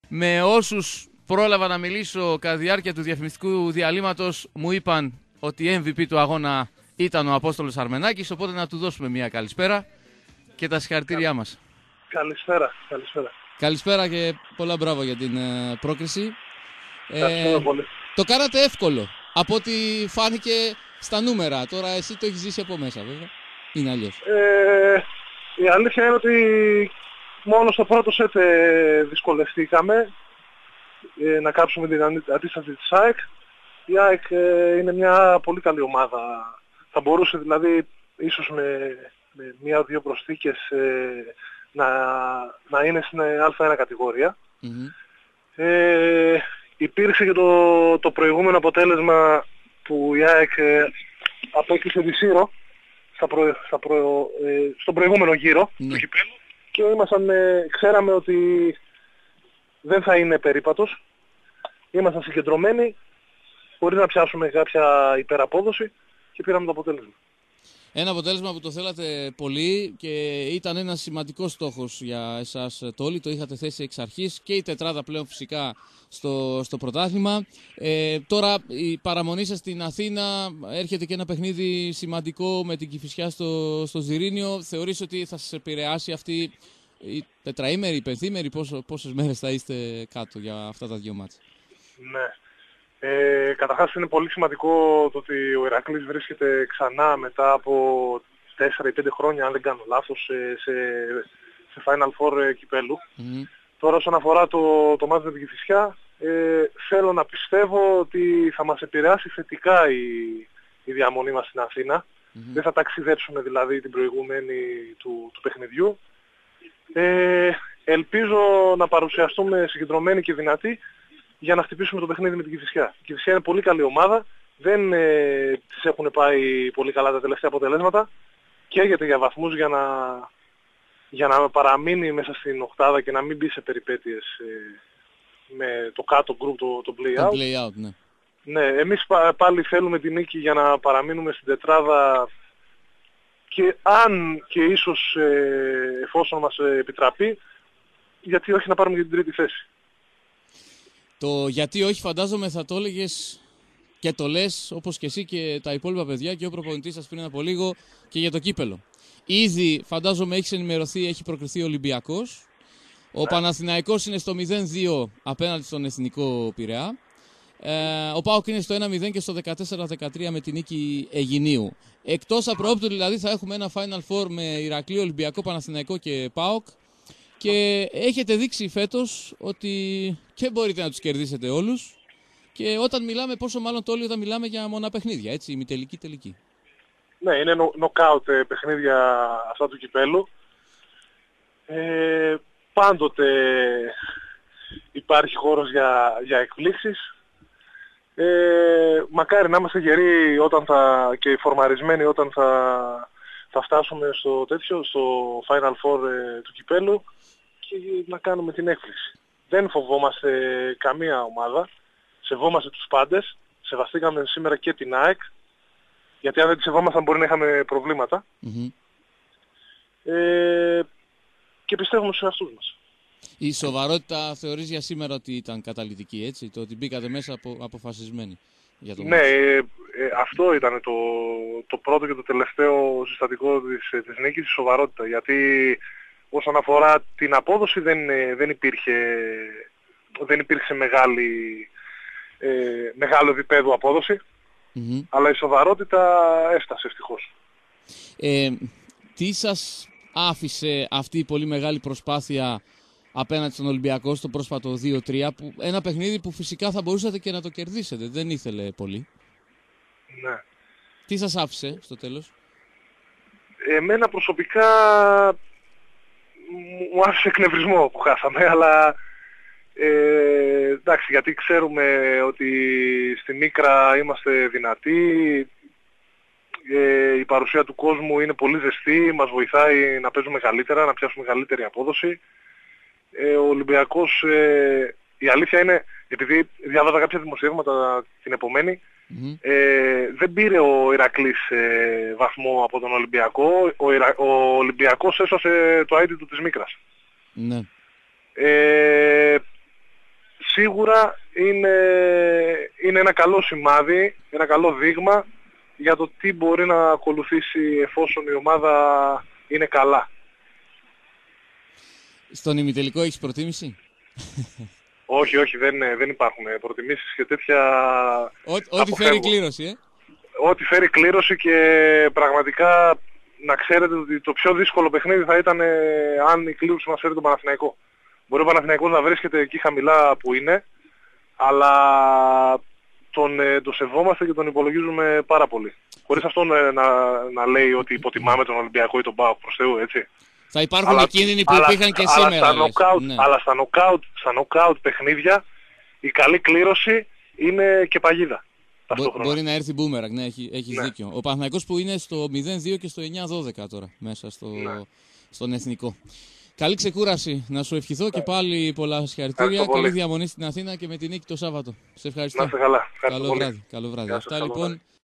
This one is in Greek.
Με όσους πρόλαβα να μιλήσω κατά τη διάρκεια του διαφημιστικού διαλύματος, μου είπαν ότι MVP του αγώνα ήταν ο Απόστολος Αρμενάκης, οπότε να του δώσουμε μια καλησπέρα και τα συγχαρητήριά μας. Καλησπέρα. Καλησπέρα και πολλά μπράβο για την πρόκριση. Ευχαριστώ πολύ. Το κάνατε εύκολο, από ό,τι φάνηκε στα νούμερα. Τώρα εσύ το έχεις ζήσει από μέσα, βέβαια. Είναι αλλιώς. Η αλήθεια είναι ότι μόνο στο πρώτο σετ δυσκολευτήκαμε να κάψουμε την αντίσταση της ΑΕΚ. Η ΑΕΚ είναι μια πολύ καλή ομάδα. Θα μπορούσε δηλαδή ίσως με μία-δύο προσθήκες να είναι στην Α1 κατηγορία. Υπήρξε και το προηγούμενο αποτέλεσμα που η ΑΕΚ απέκτησε τη Σύρο στον προηγούμενο γύρο του κυπέλλου και ξέραμε ότι δεν θα είναι περίπατος. Ήμασταν συγκεντρωμένοι χωρίς να πιάσουμε κάποια υπεραπόδοση και πήραμε το αποτέλεσμα. Ένα αποτέλεσμα που το θέλατε πολύ και ήταν ένας σημαντικός στόχος για εσάς το όλοι, το είχατε θέσει εξ αρχής και η τετράδα πλέον φυσικά στο πρωτάθλημα. Τώρα η παραμονή σας στην Αθήνα, έρχεται και ένα παιχνίδι σημαντικό με την Κηφισιά στο Ζιρήνιο. Θεωρείς ότι θα σας επηρεάσει αυτή η τετραήμερη, η πενθήμερη, πόσες μέρες θα είστε κάτω για αυτά τα δύο μάτς? Ναι. Καταρχάς είναι πολύ σημαντικό το ότι ο Ηρακλής βρίσκεται ξανά μετά από 4 ή 5 χρόνια, αν δεν κάνω λάθος, σε Final Four κυπέλλου. Τώρα όσον αφορά το μάτς με την Κηφισιά, θέλω να πιστεύω ότι θα μας επηρεάσει θετικά η διαμονή μας στην Αθήνα. Δεν θα ταξιδέψουμε δηλαδή την προηγούμενη του παιχνιδιού. Ελπίζω να παρουσιαστούμε συγκεντρωμένοι και δυνατοί για να χτυπήσουμε το παιχνίδι με την Κηφισιά. Η Κηφισιά είναι πολύ καλή ομάδα, δεν της έχουν πάει πολύ καλά τα τελευταία αποτελέσματα, καίγεται για βαθμούς για να παραμείνει μέσα στην οκτάδα και να μην μπει σε περιπέτειες με το κάτω γκρουπ, το play-out. Ναι. Ναι, εμείς πάλι θέλουμε την νίκη για να παραμείνουμε στην τετράδα και αν και ίσως εφόσον μας επιτραπεί, γιατί όχι να πάρουμε και την τρίτη θέση. Το γιατί όχι φαντάζομαι θα το έλεγες και το λες όπως και εσύ και τα υπόλοιπα παιδιά και ο προπονητής σας πριν από λίγο και για το κύπελο. Ήδη φαντάζομαι έχεις ενημερωθεί, έχει προκριθεί ο Ολυμπιακός. Ο Παναθηναϊκός είναι στο 0-2 απέναντι στον Εθνικό Πειραιά. Ο ΠΑΟΚ είναι στο 1-0 και στο 14-13 με την νίκη Αιγινίου. Εκτός απροόπτου δηλαδή θα έχουμε ένα Final Four με Ηρακλή, Ολυμπιακό, Παναθηναϊκό και ΠΑΟΚ. Και έχετε δείξει φέτος ότι και μπορείτε να τους κερδίσετε όλους. Και όταν μιλάμε, πόσο μάλλον το όλοι όταν μιλάμε για μονά παιχνίδια, έτσι, ημιτελική, τελική. Ναι, είναι νοκάουτ παιχνίδια αυτά του κυπέλλου. Πάντοτε υπάρχει χώρος για εκπλήξεις. Μακάρι να είμαστε γεροί και φορμαρισμένοι όταν θα φτάσουμε στο Final Four του κυπέλλου και να κάνουμε την έκπληξη. Δεν φοβόμαστε καμία ομάδα, σεβόμαστε τους πάντες, σεβαστήκαμε σήμερα και την ΑΕΚ, γιατί αν δεν τη σεβόμασταν μπορεί να είχαμε προβλήματα. Και πιστεύουμε στους εαυτούς μας. Η σοβαρότητα θεωρείς για σήμερα ότι ήταν καταλυτική, έτσι, το ότι μπήκατε μέσα αποφασισμένοι για το ναι, αυτό ήταν το πρώτο και το τελευταίο συστατικό της νίκης, η σοβαρότητα, γιατί όσον αφορά την απόδοση δεν υπήρξε μεγάλο επίπεδο απόδοση, αλλά η σοβαρότητα έφτασε ευτυχώς. Τι σας άφησε αυτή η πολύ μεγάλη προσπάθεια απέναντι στον Ολυμπιακό στο πρόσφατο 2-3, ένα παιχνίδι που φυσικά θα μπορούσατε και να το κερδίσετε, δεν ήθελε πολύ? Ναι. Τι σας άφησε στο τέλος? Εμένα προσωπικά μου άφησε εκνευρισμό που χάσαμε, αλλά εντάξει, γιατί ξέρουμε ότι στη Μίκρα είμαστε δυνατοί, η παρουσία του κόσμου είναι πολύ ζεστή, μας βοηθάει να παίζουμε καλύτερα, να πιάσουμε καλύτερη απόδοση. Ο Ολυμπιακός, η αλήθεια είναι, επειδή διάβαζα κάποια δημοσιεύματα την επομένη, δεν πήρε ο Ηρακλής βαθμό από τον Ολυμπιακό, ο Ολυμπιακός έσωσε το αίτητο της Μίκρας. Ναι. σίγουρα είναι ένα καλό σημάδι, ένα καλό δείγμα για το τι μπορεί να ακολουθήσει εφόσον η ομάδα είναι καλά. Στον ημιτελικό έχεις προτίμηση? Όχι, δεν υπάρχουν προτιμήσεις και τέτοια. Ό,τι φέρει κλήρωση, Ό,τι φέρει κλήρωση, και πραγματικά να ξέρετε ότι το πιο δύσκολο παιχνίδι θα ήταν αν η κλήρωση μας φέρει τον Παναθηναϊκό. Μπορεί ο Παναθηναϊκός να βρίσκεται εκεί χαμηλά που είναι, αλλά τον σεβόμαστε και τον υπολογίζουμε πάρα πολύ. Χωρίς αυτό να λέει ότι υποτιμάμε τον Ολυμπιακό ή τον ΠΑΟΚ, προς Θεού, έτσι. Θα υπάρχουν κίνδυνοι που υπήρχαν και σήμερα. Αλλά στα knockout παιχνίδια η καλή κλήρωση είναι και παγίδα. Μπορεί να έρθει μπούμεραγκ, ναι, έχεις δίκιο. Ο Παναθηναϊκός που είναι στο 0-2 και στο 9-12 τώρα μέσα στον εθνικό. Καλή ξεκούραση να σου ευχηθώ και πάλι πολλά συγχαρητήρια. Καλή διαμονή στην Αθήνα και με την νίκη το Σάββατο. Σε ευχαριστώ. Να είστε καλά. Καλό βράδυ. Αυτά λοιπόν.